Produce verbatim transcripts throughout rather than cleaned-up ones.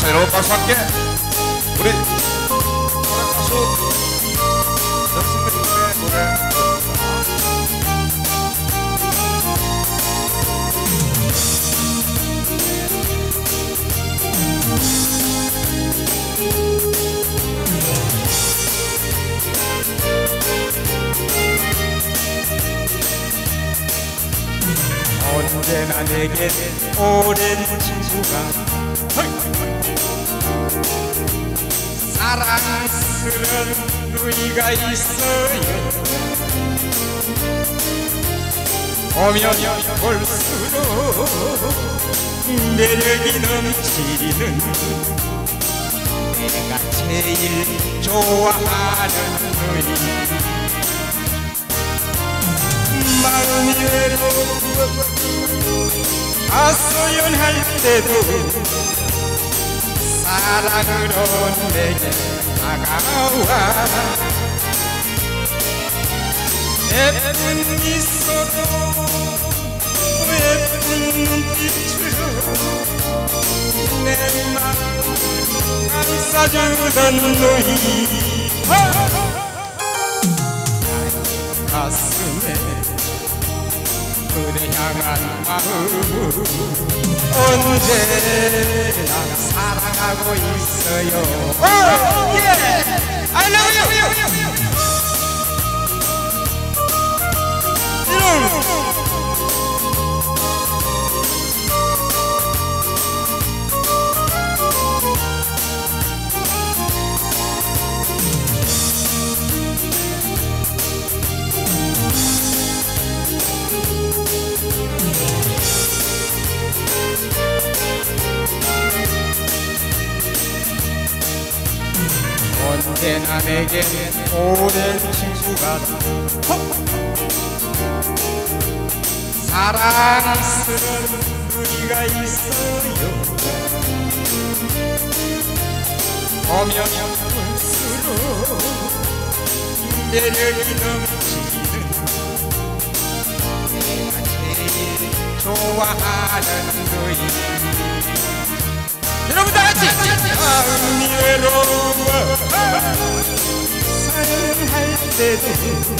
자, 여러분 박수 함께 우리 가수 정승민님의 노래 언제나 내겐 오랜 친구가 사랑스런 누이가 있어요. 오면 볼수록 매력이 넘치는 내가 제일 좋아하는 누이. 마음이 외로워 하소연할 때도 사랑으로 내게 다가와 예쁜 미소로 예쁜 눈빛으로 내 마음 감싸주던 누이. 가슴에 그대 향한 마음 언제나 사랑하고 있어요. 오! 예! I love you! 이놈! 언제나 내겐 오랜 친구가 사랑스러운 누이가 있어요. 오면 볼수록 매력이 넘치는 내가 제일 좋아하는 누이. 여러분 다같이 마음이 외로워 사랑할 때도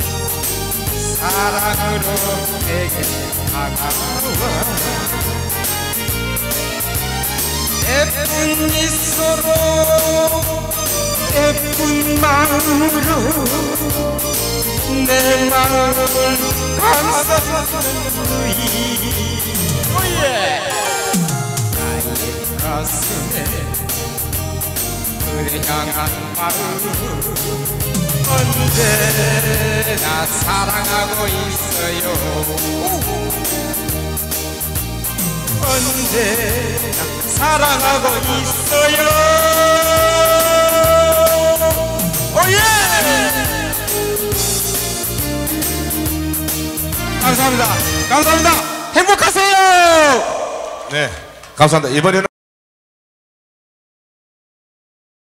사랑으로 내게 다가와 예쁜 미소로 예쁜 마음으로 내 마음을 감싸주는 누이. 오예! 가슴에 그대 향한 마음 언제나 사랑하고 있어요. 언제나 사랑하고 있어요. 오예! 감사합니다. 감사합니다. 행복하세요. 네, 감사합니다. 이번에는